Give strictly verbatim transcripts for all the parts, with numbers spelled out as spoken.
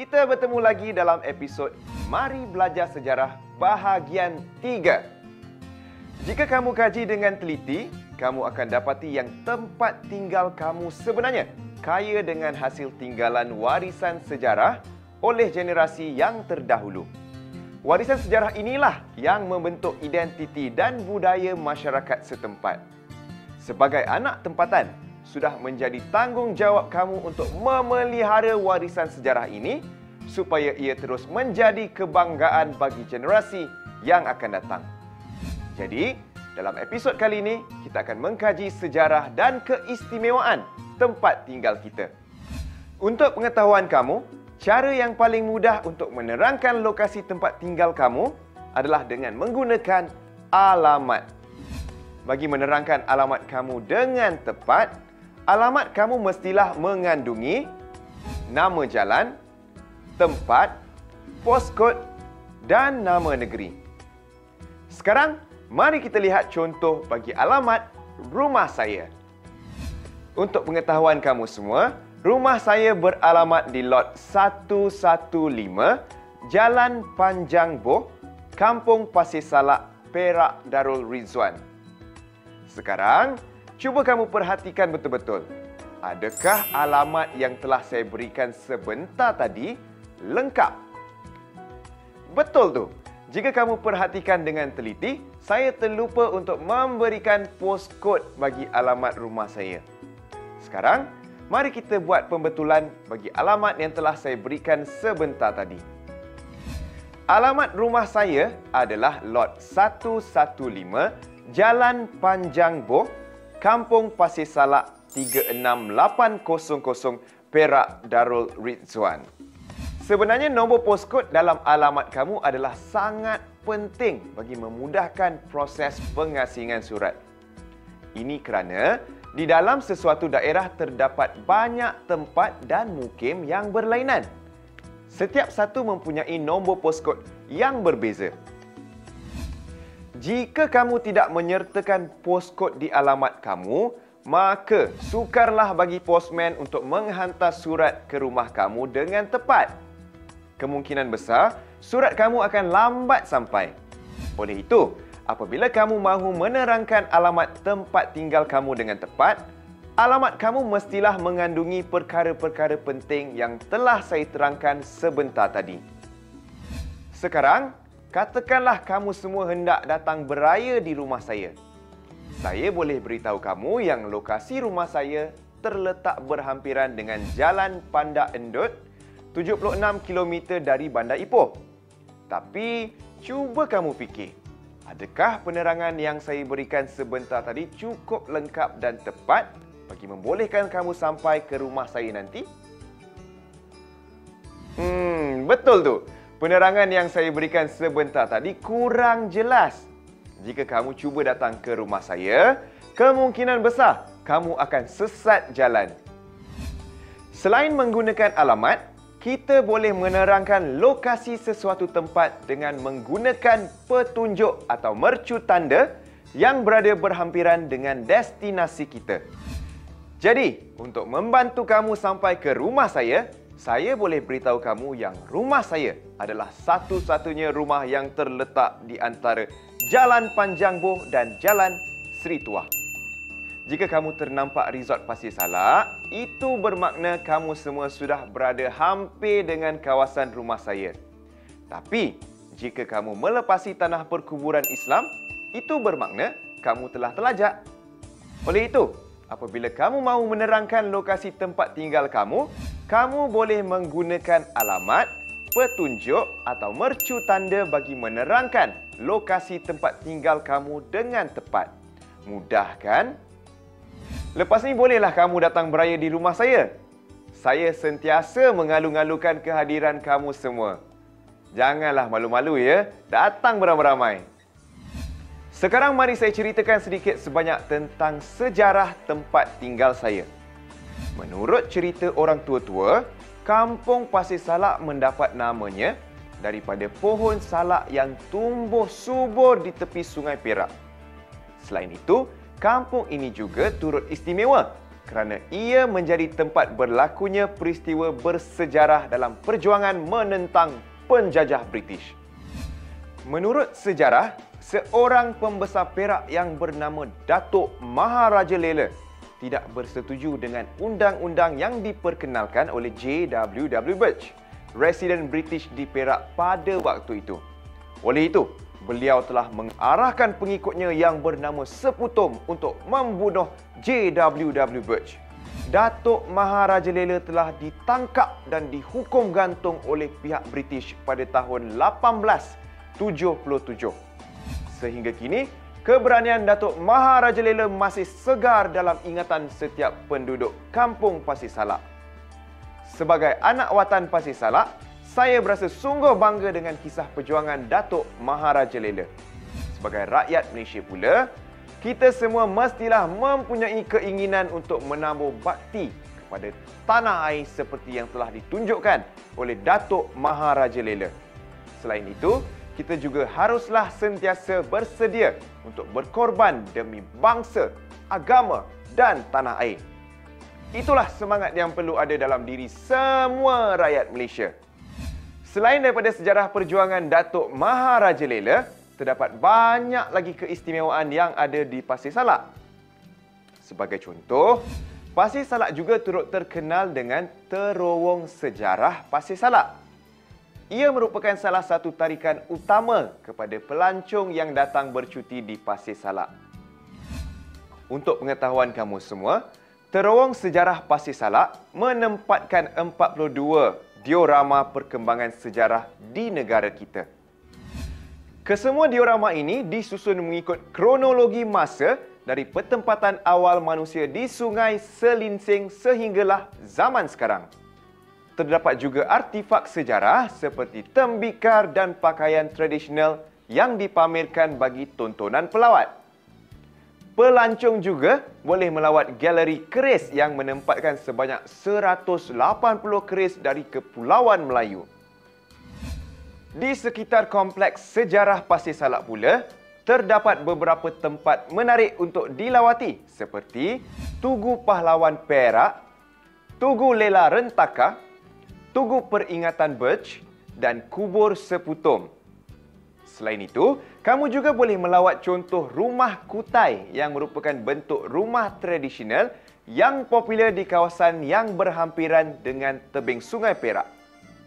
Kita bertemu lagi dalam episod Mari Belajar Sejarah bahagian tiga. Jika kamu kaji dengan teliti, kamu akan dapati yang tempat tinggal kamu sebenarnya kaya dengan hasil tinggalan warisan sejarah oleh generasi yang terdahulu. Warisan sejarah inilah yang membentuk identiti dan budaya masyarakat setempat. Sebagai anak tempatan, sudah menjadi tanggungjawab kamu untuk memelihara warisan sejarah ini supaya ia terus menjadi kebanggaan bagi generasi yang akan datang. Jadi, dalam episod kali ini, kita akan mengkaji sejarah dan keistimewaan tempat tinggal kita. Untuk pengetahuan kamu, cara yang paling mudah untuk menerangkan lokasi tempat tinggal kamu adalah dengan menggunakan alamat. Bagi menerangkan alamat kamu dengan tepat, alamat kamu mestilah mengandungi nama jalan, tempat, poskod dan nama negeri. Sekarang, mari kita lihat contoh bagi alamat rumah saya. Untuk pengetahuan kamu semua, rumah saya beralamat di lot seratus lima belas Jalan Panjang Boh, Kampung Pasir Salak, Perak Darul Rizwan. Sekarang, cuba kamu perhatikan betul-betul. Adakah alamat yang telah saya berikan sebentar tadi lengkap? Betul tu. Jika kamu perhatikan dengan teliti, saya terlupa untuk memberikan poskod bagi alamat rumah saya. Sekarang, mari kita buat pembetulan bagi alamat yang telah saya berikan sebentar tadi. Alamat rumah saya adalah lot seratus lima belas Jalan Panjang Boh, Kampung Pasir Salak tiga enam lapan kosong kosong Perak Darul Rizwan. Sebenarnya nombor poskod dalam alamat kamu adalah sangat penting bagi memudahkan proses pengasingan surat. Ini kerana di dalam sesuatu daerah terdapat banyak tempat dan mukim yang berlainan. Setiap satu mempunyai nombor poskod yang berbeza. Jika kamu tidak menyertakan poskod di alamat kamu, maka sukarlah bagi postman untuk menghantar surat ke rumah kamu dengan tepat. Kemungkinan besar, surat kamu akan lambat sampai. Oleh itu, apabila kamu mahu menerangkan alamat tempat tinggal kamu dengan tepat, alamat kamu mestilah mengandungi perkara-perkara penting yang telah saya terangkan sebentar tadi. Sekarang, katakanlah kamu semua hendak datang beraya di rumah saya. Saya boleh beritahu kamu yang lokasi rumah saya terletak berhampiran dengan Jalan Pandak Endut, tujuh puluh enam kilometer dari Bandar Ipoh. Tapi, cuba kamu fikir, adakah penerangan yang saya berikan sebentar tadi cukup lengkap dan tepat bagi membolehkan kamu sampai ke rumah saya nanti? Hmm, betul tu. Penerangan yang saya berikan sebentar tadi kurang jelas. Jika kamu cuba datang ke rumah saya, kemungkinan besar kamu akan sesat jalan. Selain menggunakan alamat, kita boleh menerangkan lokasi sesuatu tempat dengan menggunakan petunjuk atau mercu tanda yang berada berhampiran dengan destinasi kita. Jadi, untuk membantu kamu sampai ke rumah saya, saya boleh beritahu kamu yang rumah saya adalah satu-satunya rumah yang terletak di antara Jalan Panjang Boh dan Jalan Sri Tuah. Jika kamu ternampak resort Pasir Salak, itu bermakna kamu semua sudah berada hampir dengan kawasan rumah saya. Tapi, jika kamu melepasi tanah perkuburan Islam, itu bermakna kamu telah terlajak. Oleh itu, apabila kamu mahu menerangkan lokasi tempat tinggal kamu, kamu boleh menggunakan alamat, petunjuk atau mercu tanda bagi menerangkan lokasi tempat tinggal kamu dengan tepat. Mudah kan? Lepas ni bolehlah kamu datang beraya di rumah saya. Saya sentiasa mengalu-ngalukan kehadiran kamu semua. Janganlah malu-malu ya, datang beramai-ramai. Sekarang mari saya ceritakan sedikit sebanyak tentang sejarah tempat tinggal saya. Menurut cerita orang tua-tua, Kampung Pasir Salak mendapat namanya daripada pohon salak yang tumbuh subur di tepi Sungai Perak. Selain itu, kampung ini juga turut istimewa kerana ia menjadi tempat berlakunya peristiwa bersejarah dalam perjuangan menentang penjajah British. Menurut sejarah, seorang pembesar Perak yang bernama Datuk Maharajalela tidak bersetuju dengan undang-undang yang diperkenalkan oleh J W W Birch, residen British di Perak pada waktu itu. Oleh itu, beliau telah mengarahkan pengikutnya yang bernama Seputum untuk membunuh J W W Birch. Datuk Maharajalela telah ditangkap dan dihukum gantung oleh pihak British pada tahun lapan belas tujuh puluh tujuh. Sehingga kini, keberanian Datuk Maharajalela masih segar dalam ingatan setiap penduduk Kampung Pasir Salak. Sebagai anak watan Pasir Salak, saya berasa sungguh bangga dengan kisah perjuangan Datuk Maharajalela. Sebagai rakyat Malaysia pula, kita semua mestilah mempunyai keinginan untuk menambah bakti kepada tanah air seperti yang telah ditunjukkan oleh Datuk Maharajalela. Selain itu, kita juga haruslah sentiasa bersedia untuk berkorban demi bangsa, agama dan tanah air. Itulah semangat yang perlu ada dalam diri semua rakyat Malaysia. Selain daripada sejarah perjuangan Datuk Maharajalela, terdapat banyak lagi keistimewaan yang ada di Pasir Salak. Sebagai contoh, Pasir Salak juga turut terkenal dengan Terowong Sejarah Pasir Salak. Ia merupakan salah satu tarikan utama kepada pelancong yang datang bercuti di Pasir Salak. Untuk pengetahuan kamu semua, Terowong Sejarah Pasir Salak menempatkan empat puluh dua diorama perkembangan sejarah di negara kita. Kesemua diorama ini disusun mengikut kronologi masa dari pertempatan awal manusia di Sungai Selinsing sehinggalah zaman sekarang. Terdapat juga artifak sejarah seperti tembikar dan pakaian tradisional yang dipamerkan bagi tontonan pelawat. Pelancong juga boleh melawat galeri keris yang menempatkan sebanyak seratus lapan puluh keris dari Kepulauan Melayu. Di sekitar kompleks sejarah Pasir Salak pula, terdapat beberapa tempat menarik untuk dilawati seperti Tugu Pahlawan Perak, Tugu Lela Rentaka, Tugu Peringatan Birch dan Kubur Seputum. Selain itu, kamu juga boleh melawat contoh rumah kutai yang merupakan bentuk rumah tradisional yang popular di kawasan yang berhampiran dengan tebing Sungai Perak.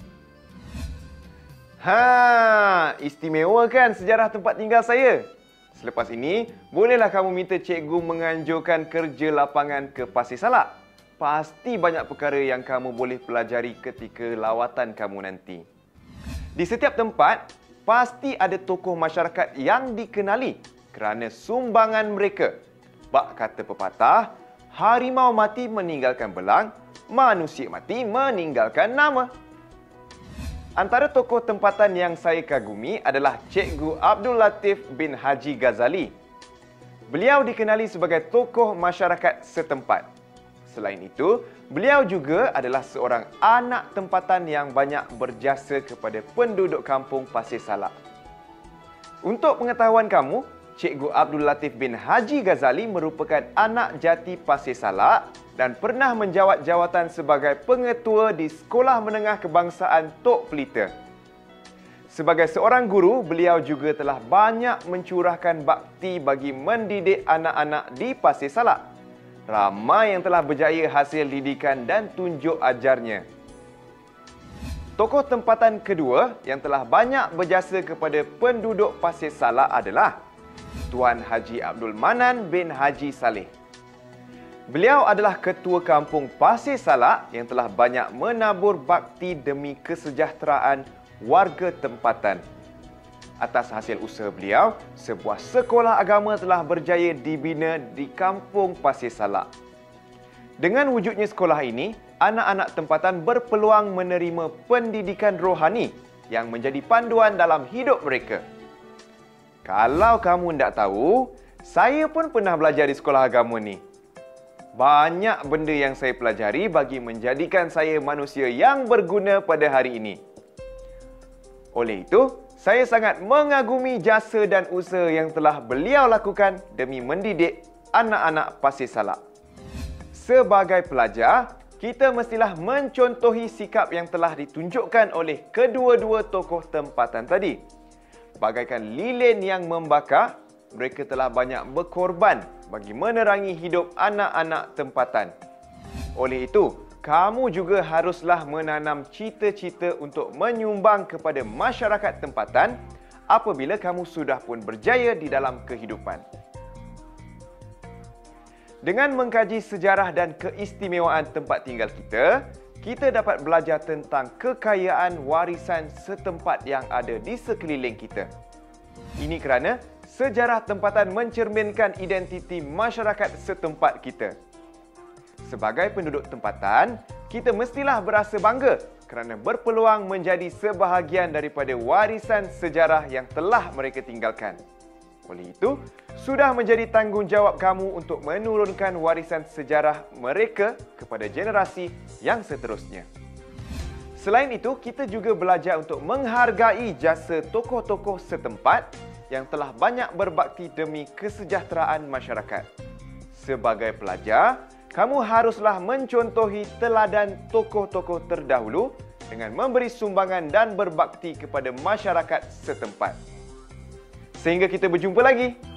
Ha, istimewa kan sejarah tempat tinggal saya? Selepas ini, bolehlah kamu minta cikgu menganjurkan kerja lapangan ke Pasir Salak. Pasti banyak perkara yang kamu boleh pelajari ketika lawatan kamu nanti. Di setiap tempat, pasti ada tokoh masyarakat yang dikenali kerana sumbangan mereka. Bak kata pepatah, harimau mati meninggalkan belang, manusia mati meninggalkan nama. Antara tokoh tempatan yang saya kagumi adalah Cikgu Abdul Latif bin Haji Ghazali. Beliau dikenali sebagai tokoh masyarakat setempat. Selain itu, beliau juga adalah seorang anak tempatan yang banyak berjasa kepada penduduk kampung Pasir Salak. Untuk pengetahuan kamu, Cikgu Abdul Latif bin Haji Ghazali merupakan anak jati Pasir Salak dan pernah menjawat jawatan sebagai pengetua di Sekolah Menengah Kebangsaan Tok Pelita. Sebagai seorang guru, beliau juga telah banyak mencurahkan bakti bagi mendidik anak-anak di Pasir Salak. Ramai yang telah berjaya hasil didikan dan tunjuk ajarnya. Tokoh tempatan kedua yang telah banyak berjasa kepada penduduk Pasir Salak adalah Tuan Haji Abdul Manan bin Haji Saleh. Beliau adalah ketua kampung Pasir Salak yang telah banyak menabur bakti demi kesejahteraan warga tempatan. Atas hasil usaha beliau, sebuah sekolah agama telah berjaya dibina di kampung Pasir Salak. Dengan wujudnya sekolah ini, anak-anak tempatan berpeluang menerima pendidikan rohani yang menjadi panduan dalam hidup mereka. Kalau kamu tidak tahu, saya pun pernah belajar di sekolah agama ni. Banyak benda yang saya pelajari bagi menjadikan saya manusia yang berguna pada hari ini. Oleh itu, saya sangat mengagumi jasa dan usaha yang telah beliau lakukan demi mendidik anak-anak Pasir Salak. Sebagai pelajar, kita mestilah mencontohi sikap yang telah ditunjukkan oleh kedua-dua tokoh tempatan tadi. Bagaikan lilin yang membakar, mereka telah banyak berkorban bagi menerangi hidup anak-anak tempatan. Oleh itu, kamu juga haruslah menanam cita-cita untuk menyumbang kepada masyarakat tempatan apabila kamu sudah pun berjaya di dalam kehidupan. Dengan mengkaji sejarah dan keistimewaan tempat tinggal kita, kita dapat belajar tentang kekayaan warisan setempat yang ada di sekeliling kita. Ini kerana sejarah tempatan mencerminkan identiti masyarakat setempat kita. Sebagai penduduk tempatan, kita mestilah berasa bangga kerana berpeluang menjadi sebahagian daripada warisan sejarah yang telah mereka tinggalkan. Oleh itu, sudah menjadi tanggungjawab kamu untuk menurunkan warisan sejarah mereka kepada generasi yang seterusnya. Selain itu, kita juga belajar untuk menghargai jasa tokoh-tokoh setempat yang telah banyak berbakti demi kesejahteraan masyarakat. Sebagai pelajar, kamu haruslah mencontohi teladan tokoh-tokoh terdahulu dengan memberi sumbangan dan berbakti kepada masyarakat setempat. Sehingga kita berjumpa lagi.